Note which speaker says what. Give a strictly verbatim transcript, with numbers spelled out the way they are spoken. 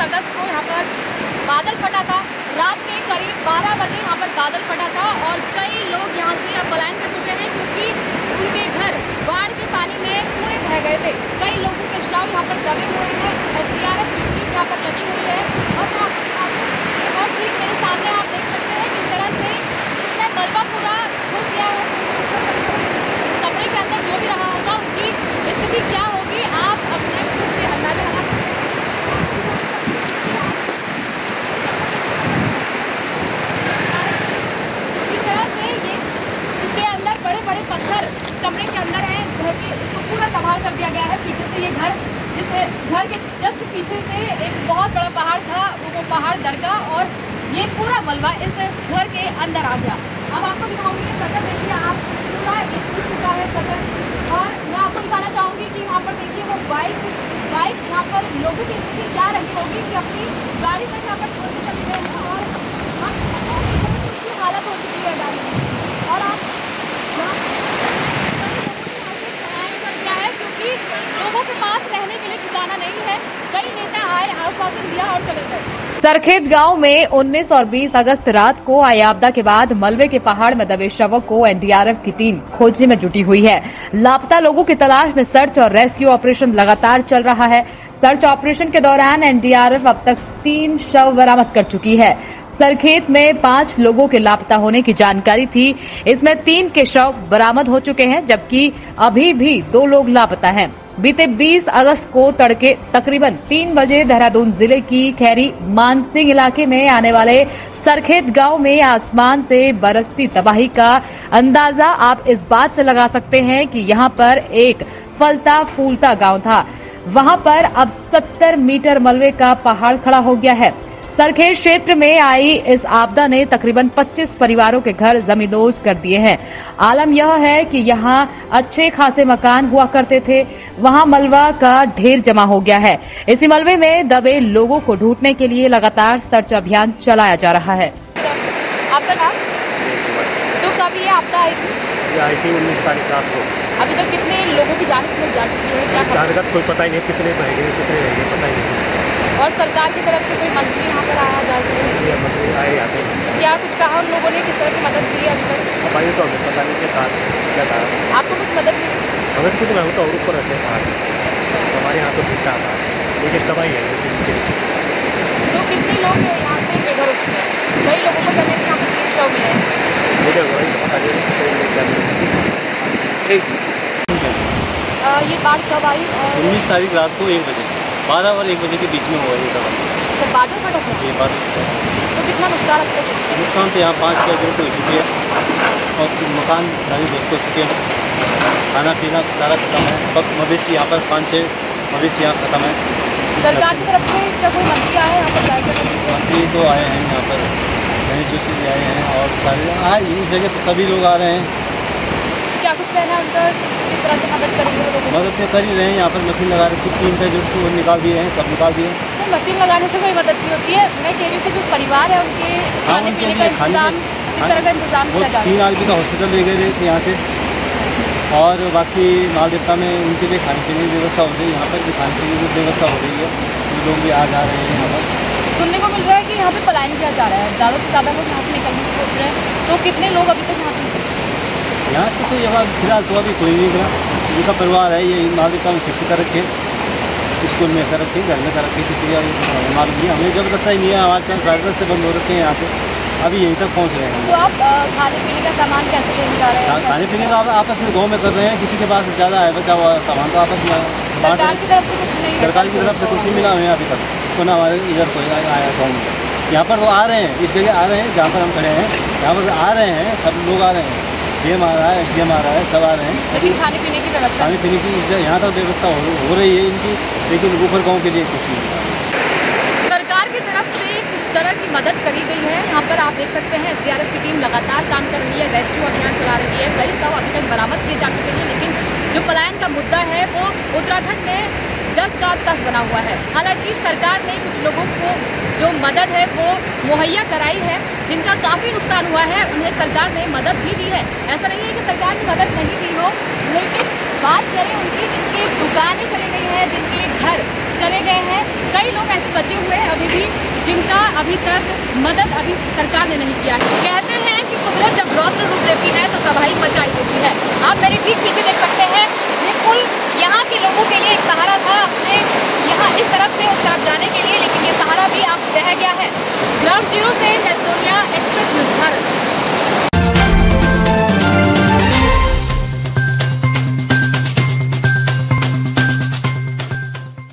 Speaker 1: अगस्त को यहाँ पर बादल फटा था। रात के करीब बारह बजे यहाँ पर बादल फटा था और कई लोग यहाँ से अब पलायन कर चुके हैं क्योंकि उनके घर बाढ़ के पानी में पूरे बह गए थे। कई लोगों के शव यहाँ पर दबे हुए हैं। एस डी आर एफ की टीम यहाँ पर लगी हुई है और और ठीक मेरे सामने आप देख सकते हैं किस तरह से इसमें मलबा पूरा घुस गया है। कमरे के अंदर जो भी रहा होगा उसकी स्थिति क्या होगी आप अपने खुद से अंदाजा लगा सकते हैं। इस तरह से ये इसके अंदर बड़े बड़े पत्थर इस कमरे के अंदर हैं, घर के इसको पूरा तबाह कर दिया गया है। पीछे से ये घर जिस घर के जस्ट पीछे से एक बहुत बड़ा पहाड़ था वो वो पहाड़ दरका और ये पूरा मलबा इस घर के अंदर आ गया। अब आपको दिखाऊंगी ये सटर, देखिए आप पूरा एक टूट चुका है सटर। और मैं आपको दिखाना चाहूँगी कि यहाँ पर देखिए वो बाइक बाइक यहाँ पर लोगों की स्थिति क्या रही होगी कि अपनी गाड़ी तक यहाँ पर छोड़ के चले गए हैं और उसकी हालत हो चुकी है गाड़ी में। और आप क्या है क्योंकि लोगों के पास रहने के लिए ठिकाना नहीं है। कई नेता आए, आश्वासन दिया और चले गए।
Speaker 2: सरखेत गांव में उन्नीस और बीस अगस्त रात को आई आपदा के बाद मलबे के पहाड़ में दबे शवों को एन डी आर एफ की टीम खोजने में जुटी हुई है। लापता लोगों की तलाश में सर्च और रेस्क्यू ऑपरेशन लगातार चल रहा है। सर्च ऑपरेशन के दौरान एन डी आर एफ अब तक तीन शव बरामद कर चुकी है। सरखेत में पांच लोगों के लापता होने की जानकारी थी, इसमें तीन के शव बरामद हो चुके हैं जबकि अभी भी दो लोग लापता हैं। बीते बीस अगस्त को तड़के तकरीबन तीन बजे देहरादून जिले की खैरी मानसिंह इलाके में आने वाले सरखेत गांव में आसमान से बरसती तबाही का अंदाजा आप इस बात से लगा सकते हैं कि यहां पर एक फलता फूलता गांव था। वहां पर अब सत्तर मीटर मलबे का पहाड़ खड़ा हो गया है। सरखेत क्षेत्र में आई इस आपदा ने तकरीबन पच्चीस परिवारों के घर जमींदोज कर दिए हैं। आलम यह है कि यहां अच्छे खासे मकान हुआ करते थे, वहां मलबा का ढेर जमा हो गया है। इसी मलबे में दबे लोगों को ढूंढने के लिए लगातार सर्च अभियान चलाया जा रहा है।
Speaker 1: आपका नाम? तो कब ये आपदा आई थी?
Speaker 3: ये आई थी उन्नीस तारीख रात को।
Speaker 1: अभी तक कितने लोगों की जान जा चुकी है? क्या
Speaker 3: जानकारी कोई पता ही नहीं, कितने बह गए कितने रह गए पता ही नहीं।
Speaker 1: और सरकार की तरफ से कोई मंत्री यहाँ पर आया जा
Speaker 3: ये मंत्री आए आते
Speaker 1: क्या कुछ कहा उन लोगों ने, किस तरह की मदद दी अभी तक?
Speaker 3: अब तो हमें पता नहीं क्या क्या कहा।
Speaker 1: आपको कुछ मदद मिली?
Speaker 3: हमें कुछ नहीं, तो और ऊपर रहते हैं पहाड़, हमारे यहाँ तो भूखा आता है लेकिन दवाई है।
Speaker 1: तो कितने लोग यहाँ पे बेघर हो चुके हैं? कई लोगों को कहते हैं कि यहाँ पे तीन शव मिले हैं।
Speaker 3: मुझे वही पता नहीं।
Speaker 1: ये बाढ़ कब आई?
Speaker 3: उन्नीस तारीख रात को एक बजे बारह और एक बजे के बीच में हुआ ये दवा।
Speaker 1: अच्छा, बादल फटा था?
Speaker 3: ये बादल।
Speaker 1: तो कितना नुकसान अब तक?
Speaker 3: नुकसान तो यहाँ पाँच छः दिन हो चुकी है और मकान सारे ध्वस्त हो चुके हैं। खाना पीना सारा खत्म है। सब मवेशी यहाँ पर पाँच छः मवेशी यहाँ खत्म है।
Speaker 1: सरकार की तरफ से क्या कोई मंत्री आए यहाँ पर?
Speaker 3: मंत्री तो आए हैं यहाँ पर, गणेश जोशी जी आए हैं और सारे हाँ इस जगह तो सभी लोग आ रहे हैं।
Speaker 1: क्या कुछ कहना है उनका, किस तरह से मदद करेंगे लोगों को?
Speaker 3: मदद तो कर ही रहे हैं। यहाँ पर मशीन लगा रही तीन थे जो उसको निकाल दिए हैं, सब निकाल दिए।
Speaker 1: तो मशीन लगाने से कोई मदद नहीं होती है? मैं कह रही हूँ कि जो परिवार है उनके खाने पीने का इंतजाम, किस तरह का इंतजाम किया जा रहा है?
Speaker 3: तीन आदमी का हॉस्पिटल ले गए थे यहाँ से और बाकी माल देवता में उनके लिए खाने पीने की व्यवस्था हो रही है। यहाँ पर भी खाने पीने की व्यवस्था हो रही है। लोग भी आ जा रहे हैं यहाँ पर।
Speaker 1: सुनने को मिल रहा है कि यहाँ पे पलायन किया जा रहा है, ज़्यादा से ज़्यादा लोग यहाँ से निकलने की सोच रहे हैं। तो कितने लोग अभी तक यहाँ पे?
Speaker 3: यहाँ से तो यहाँ फिलहाल तो अभी कोई नहीं निकला। जिनका परिवार है ये माल देवता में शिफ्ट कर रखे, स्कूल में कर रखे, घर में कर रखे, किसी का मालूम नहीं। हमें जबरदस्त ही नहीं है, हमारे पास सारे रास्ते बंद हो रखे हैं यहाँ से, अभी यहीं तक पहुँच रहे हैं।
Speaker 1: तो आप खाने पीने का सामान कैसे लेने जा रहे हैं?
Speaker 3: खाने पीने का आपस में गाँव में कर रहे हैं, किसी के पास ज़्यादा है बचा हुआ सामान तो आपस में।
Speaker 1: सरकार की तरफ से कुछ नहीं?
Speaker 3: सरकार की तरफ से कुछ नहीं मिला हमें अभी तक, तो ना हमारे इधर कोई आया गाँव में। यहाँ पर वो आ रहे हैं, इस जगह आ रहे हैं जहाँ पर हम खड़े हैं, यहाँ पर आ रहे हैं, सब लोग आ रहे हैं। डी एम आ रहा है, एस डी एम आ रहा है, सब आ रहे हैं।
Speaker 1: लेकिन खाने पीने की व्यवस्था?
Speaker 3: खाने पीने की यहाँ तक व्यवस्था हो, हो रही है इनकी, लेकिन ऊपर गाँव के लिए कुछ नहीं।
Speaker 1: सरकार की तरफ से कुछ तरह की मदद करी गई है। यहाँ पर आप देख सकते हैं एस डी आर एफ की टीम लगातार काम कर रही है, रेस्क्यू अभियान चला रही है। कई शव अभी तक बरामद किए जा चुके हैं, लेकिन जो पलायन का मुद्दा है वो उत्तराखंड में जस का तस बना हुआ है। हालांकि सरकार ने कुछ लोगों को जो मदद है वो मुहैया कराई है, जिनका काफ़ी नुकसान हुआ है, उन्हें सरकार ने मदद भी दी है। ऐसा नहीं है कि सरकार ने मदद नहीं दी हो, लेकिन बात करें उनकी, जिनकी दुकानें चली गई है, जिनके घर चले गए हैं, कई लोग ऐसे बचे हुए हैं अभी भी जिनका अभी तक मदद अभी सरकार ने नहीं किया है। कहते हैं कि कुदरत जब रौद्र रूप लेती है तो तबाही मचाई देती है। आप मेरे ठीक पीछे देख सकते हैं, ये पुल यहाँ के लोगों के लिए एक सहारा था अपने यहाँ इस तरफ से उस तरफ जाने के लिए, लेकिन ये सहारा भी अब रह गया है। ग्राउंड जीरो से मैं सोनिया, एक्सप्रेस न्यूज़ भारत।